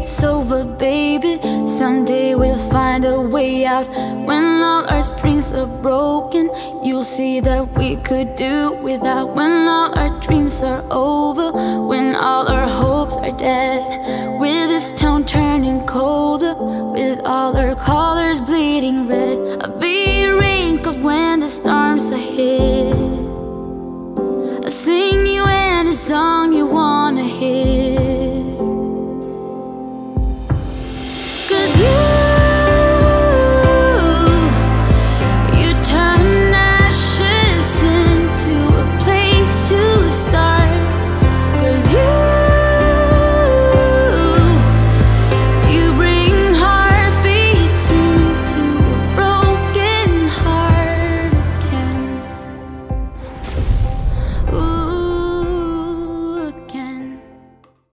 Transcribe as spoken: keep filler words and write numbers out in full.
it's over, baby. Someday we'll find a way out. When all our strings are broken, you'll see that we could do without. When all our dreams are over, when all our hopes are dead, with this town turning colder, with all our colors bleeding red, I'll be wrinkled when the storms are hit. I'll sing you any song